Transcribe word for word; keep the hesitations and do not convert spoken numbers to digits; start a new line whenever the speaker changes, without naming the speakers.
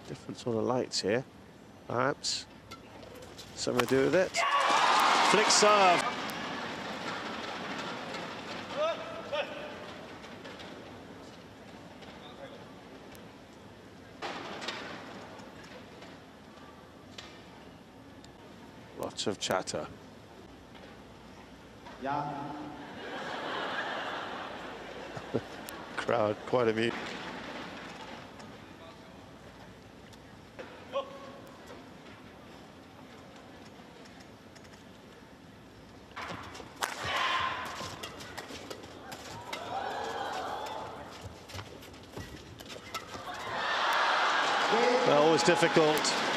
different sort of lights here, perhaps. Something to do with it. Flick serve. Lots of chatter.
Yeah.
Crowd quite amused. Well, always difficult